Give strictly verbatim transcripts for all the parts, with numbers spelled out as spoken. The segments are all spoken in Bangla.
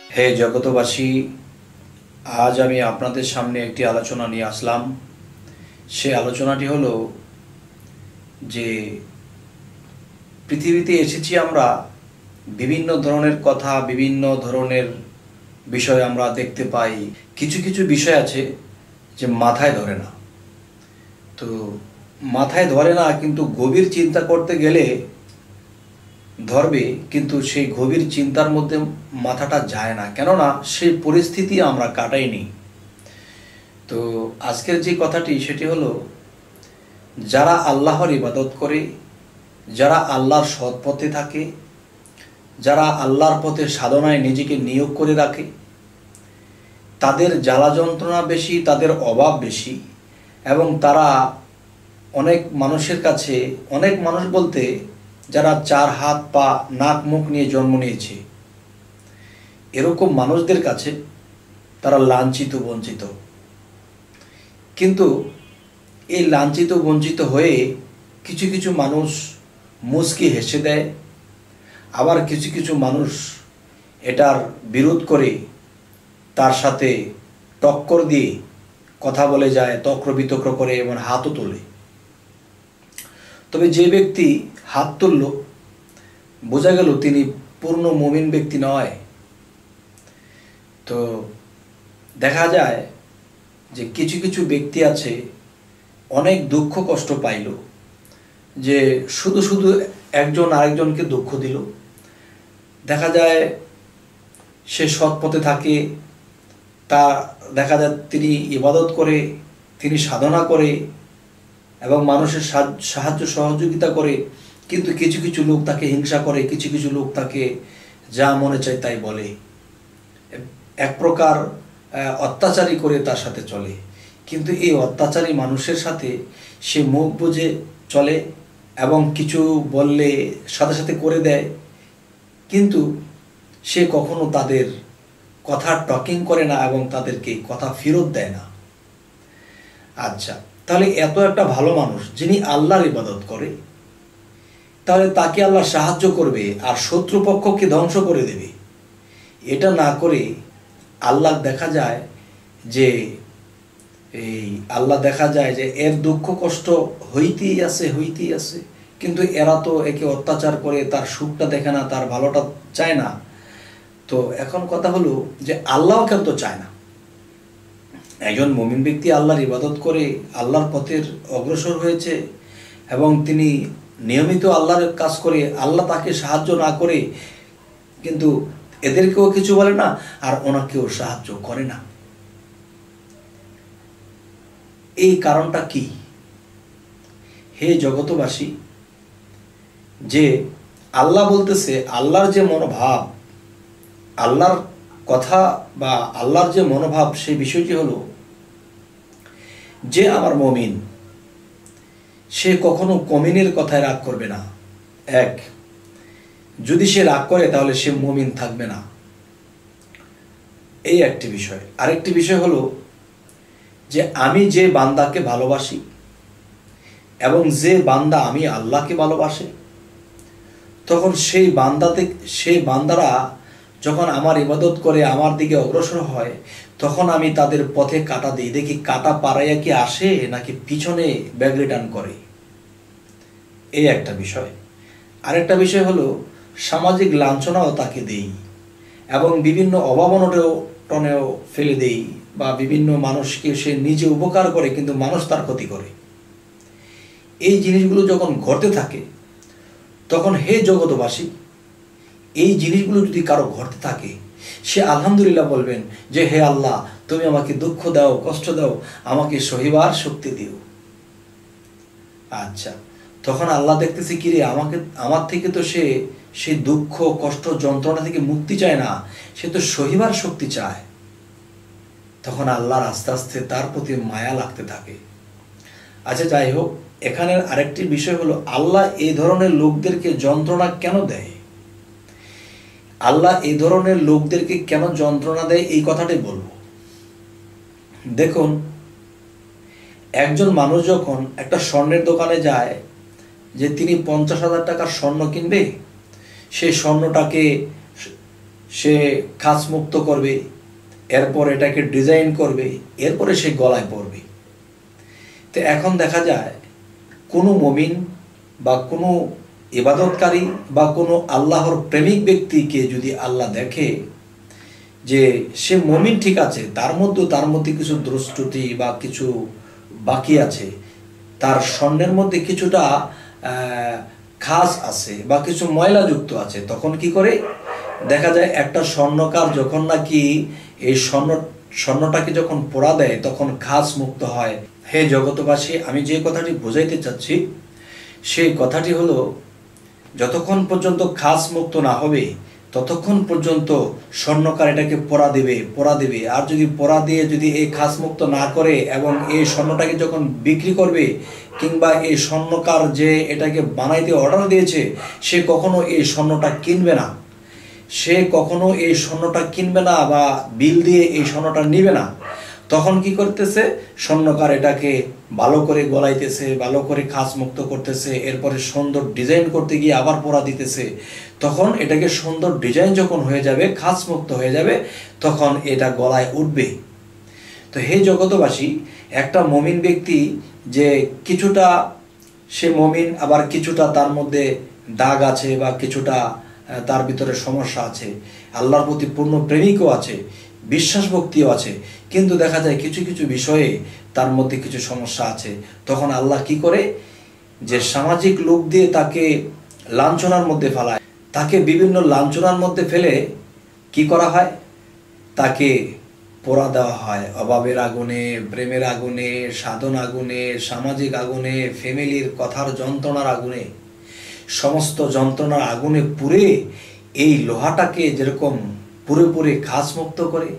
হে জগতবাসী, আজ আমি আপনাদের সামনে একটি আলোচনা নিয়ে আসলাম। সে আলোচনাটি হলো যে পৃথিবীতে এসেছি আমরা, বিভিন্ন ধরনের কথা, বিভিন্ন ধরনের বিষয় আমরা দেখতে পাই। কিছু কিছু বিষয় আছে যে মাথায় ধরে না। তো মাথায় ধরে না, কিন্তু গভীর চিন্তা করতে গেলে ধরবে, কিন্তু সেই গভীর চিন্তার মধ্যে মাথাটা যায় না, কেননা সেই পরিস্থিতি আমরা কাটাইনি। তো আজকের যে কথাটি সেটি হলো, যারা আল্লাহর ইবাদত করে, যারা আল্লাহর সৎ পথে থাকে, যারা আল্লাহর পথে সাধনায় নিজেকে নিয়োগ করে রাখে, তাদের জ্বালা যন্ত্রণা বেশি, তাদের অভাব বেশি, এবং তারা অনেক মানুষের কাছে, অনেক মানুষ বলতে যারা চার হাত পা নাক মুখ নিয়ে জন্ম নিয়েছে, এরকম মানুষদের কাছে তারা লাঞ্ছিত বঞ্চিত। কিন্তু এই লাঞ্ছিত বঞ্চিত হয়ে কিছু কিছু মানুষ মুচকি হেসে দেয়, আবার কিছু কিছু মানুষ এটার বিরোধ করে তার সাথে টক্কর দিয়ে কথা বলে যায়, তক্র বিতক্র করে এবং হাতও তোলে। তবে যে ব্যক্তি হাত তুলল, বোঝা গেল তিনি পূর্ণ মুমিন ব্যক্তি নয়। তো দেখা যায় যে কিছু কিছু ব্যক্তি আছে অনেক দুঃখ কষ্ট পাইল, যে শুধু শুধু একজন আরেকজনকে দুঃখ দিল। দেখা যায় সে সৎ পথে থাকে, তা দেখা যায় তিনি ইবাদত করে, তিনি সাধনা করে এবং মানুষের সাহায্য সহযোগিতা করে, কিন্তু কিছু কিছু লোক তাকে হিংসা করে, কিছু কিছু লোক তাকে যা মনে চায় তাই বলে, এক প্রকার অত্যাচারী করে তার সাথে চলে। কিন্তু এই অত্যাচারী মানুষের সাথে সে মুখ বুজে চলে এবং কিছু বললে সাথে সাথে করে দেয়, কিন্তু সে কখনো তাদের কথা টকিং করে না এবং তাদেরকে কথা ফেরত দেয় না। আচ্ছা, তাহলে এত একটা ভালো মানুষ যিনি আল্লাহর ইবাদত করে, তাহলে তাকে আল্লাহ সাহায্য করবে আর শত্রুপক্ষকে ধ্বংস করে দেবে। এটা না করে আল্লাহ দেখা যায় যে এই আল্লাহ দেখা যায় যে এর দুঃখ কষ্ট হইতেই আছে হইতেই আছে, কিন্তু এরা তো একে অত্যাচার করে, তার সুখটা দেখে না, তার ভালোটা চায় না। তো এখন কথা হলো যে আল্লাহ কেন তো চায় না? একজন মুমিন ব্যক্তি আল্লাহর ইবাদত করে, আল্লাহর পথের অগ্রসর হয়েছে এবং তিনি নিয়মিত আল্লাহর কাজ করে, আল্লাহ তাকে সাহায্য না করে কিন্তু এদেরকেও কিছু বলে না আর ওনাকেও সাহায্য করে না। এই কারণটা কি? হে জগতবাসী, যে আল্লাহ বলতেছে, আল্লাহর যে মনোভাব, আল্লাহর কথা বা আল্লাহর যে মনোভাব, সেই বিষয়টি হলো যে আমার মুমিন, সে কখনো কমিনের কথায় রাগ করবে না। এক, যদি সে রাগ করে তাহলে সে মুমিন থাকবে না, এই একটি বিষয়। আরেকটি বিষয় হলো যে আমি যে বান্দাকে ভালোবাসি এবং যে বান্দা আমি আল্লাহকে ভালোবাসে, তখন সেই বান্দাতে সেই বান্দারা যখন আমার ইবাদত করে আমার দিকে অগ্রসর হয়, তখন আমি তাদের পথে কাটা দিই, দেখি কাটা পাড়াইয়া কি আসে নাকি পিছনে ব্যাগ রিটার্ন করে, এই একটা বিষয়। আরেকটা বিষয় হলো সামাজিক লাঞ্ছনাও তাকে দেই এবং বিভিন্ন অভাবনটনেও ফেলে দেই, বা বিভিন্ন মানুষকে সে নিজে উপকার করে কিন্তু মানুষ তার ক্ষতি করে। এই জিনিসগুলো যখন ঘটতে থাকে, তখন হে জগতবাসী, এই জিনিসগুলো যদি কারো ঘটতে থাকে, সে আলহামদুলিল্লাহ বলবেন যে হে আল্লাহ, তুমি আমাকে দুঃখ দাও, কষ্ট দাও, আমাকে সহিবার শক্তি দিও। আচ্ছা, তখন আল্লাহ দেখতেছে কি রে, আমাকে আমার থেকে তো সে সেই দুঃখ কষ্ট যন্ত্রণা থেকে মুক্তি চায় না, সে তো সহিবার শক্তি চায়। তখন আল্লাহর আস্তে আস্তে তার প্রতি মায়া লাগতে থাকে। আচ্ছা, যাই হোক, এখানের আরেকটি বিষয় হলো আল্লাহ এই ধরনের লোকদেরকে যন্ত্রণা কেন দেয়? আল্লাহ এই ধরনের লোকদেরকে কেন যন্ত্রণা দেয়, এই কথাটাই বলবো। দেখুন, একজন মানুষ যখন একটা স্বর্ণের দোকানে যায়, যে তিনি পঞ্চাশ হাজার টাকার স্বর্ণ কিনবে, সেই স্বর্ণটাকে সে খাস মুক্ত করবে, এরপর এটাকে ডিজাইন করবে, এরপরে সে গলায় পরবে। তো এখন দেখা যায় কোনো মুমিন বা কোনো ইবাদতকারী বা কোনো আল্লাহর প্রেমিক ব্যক্তিকে যদি আল্লাহ দেখে যে সে মুমিন ঠিক আছে, তার মধ্যে তার মধ্যে কিছু দুষ্ত্রুটি বা কিছু বাকি আছে, তার স্বর্ণের মধ্যে কিছুটা খাস আছে বা কিছু ময়লাযুক্ত আছে, তখন কি করে দেখা যায় একটা স্বর্ণকার যখন নাকি এই স্বর্ণ স্বর্ণটাকে যখন পোড়া দেয় তখন খাস মুক্ত হয়। হে জগতবাসী, আমি যে কথাটি বোঝাইতে চাচ্ছি সেই কথাটি হলো, যতক্ষণ পর্যন্ত খাস মুক্ত না হবে ততক্ষণ পর্যন্ত স্বর্ণকার এটাকে পোড়া দেবে পোড়া দেবে আর যদি পোড়া দিয়ে যদি এই খাস মুক্ত না করে এবং এই স্বর্ণটাকে যখন বিক্রি করবে কিংবা এই স্বর্ণকার যে এটাকে বানাইতে অর্ডার দিয়েছে সে কখনো এই স্বর্ণটা কিনবে না, সে কখনো এই স্বর্ণটা কিনবে না বা বিল দিয়ে এই স্বর্ণটা নিবে না। তখন কি করতেছে, স্বর্ণকার এটাকে ভালো করে গলাইতেছে, ভালো করে খাস মুক্ত করতেছে, এরপরে সুন্দর ডিজাইন করতে গিয়ে আবার পোড়া দিতেছে। তখন এটাকে সুন্দর ডিজাইন যখন হয়ে যাবে, খাস মুক্ত হয়ে যাবে, তখন এটা গলায় উঠবে। তো হে জগতবাসী, একটা মমিন ব্যক্তি যে কিছুটা সে মমিন আবার কিছুটা তার মধ্যে দাগ আছে বা কিছুটা তার ভিতরে সমস্যা আছে, আল্লাহর প্রতি পূর্ণ প্রেমিকও আছে, বিশ্বাস ভক্তিও আছে, কিন্তু দেখা যায় কিছু কিছু বিষয়ে তার মধ্যে কিছু সমস্যা আছে। তখন আল্লাহ কি করে, যে সামাজিক লোক দিয়ে তাকে লাঞ্ছনার মধ্যে ফেলায়, তাকে বিভিন্ন লাঞ্ছনার মধ্যে ফেলে কি করা হয়, তাকে পোড়া দেওয়া হয় অভাবের আগুনে, প্রেমের আগুনে, সাধন আগুনে, সামাজিক আগুনে, ফ্যামিলির কথার যন্ত্রণার আগুনে, সমস্ত যন্ত্রণার আগুনে পুড়ে এই লোহাটাকে যেরকম পুরোপুরি খাস মুক্ত করে,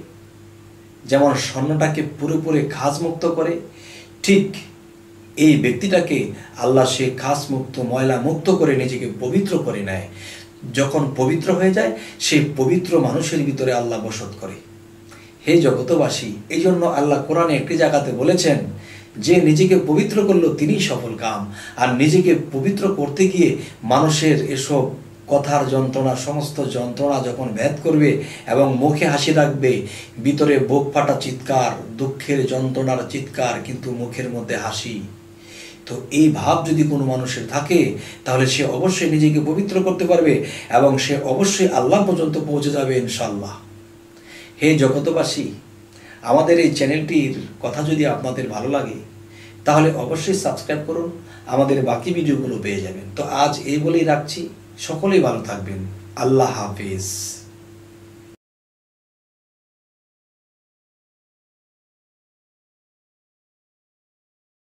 যেমন স্বর্ণটাকে পুরোপুরি খাস মুক্ত করে, ঠিক এই ব্যক্তিটাকে আল্লাহ সে খাস মুক্ত ময়লা মুক্ত করে নিজেকে পবিত্র করে নেয়। যখন পবিত্র হয়ে যায় সেই পবিত্র মানুষের ভিতরে আল্লাহ বসত করে। হে জগতবাসী, এই জন্য আল্লাহ কোরআনে একটি জায়গাতে বলেছেন যে নিজেকে পবিত্র করলো তিনিই সফল কাম। আর নিজেকে পবিত্র করতে গিয়ে মানুষের এসব কথার যন্ত্রণা, সমস্ত যন্ত্রণা যখন ভেদ করবে এবং মুখে হাসি রাখবে, ভিতরে বুক ফাটা চিৎকার, দুঃখের যন্ত্রণার চিৎকার, কিন্তু মুখের মধ্যে হাসি, তো এই ভাব যদি কোনো মানুষের থাকে তাহলে সে অবশ্যই নিজেকে পবিত্র করতে পারবে এবং সে অবশ্যই আল্লাহ পর্যন্ত পৌঁছে যাবে ইনশাআল্লাহ। হে জগতবাসী, আমাদের এই চ্যানেলটির কথা যদি আপনাদের ভালো লাগে তাহলে অবশ্যই সাবস্ক্রাইব করুন, আমাদের বাকি ভিডিওগুলো পেয়ে যাবেন। তো আজ এই বলেই রাখছি, সকলেই ভালো থাকবেন। আল্লাহ হাফেজ।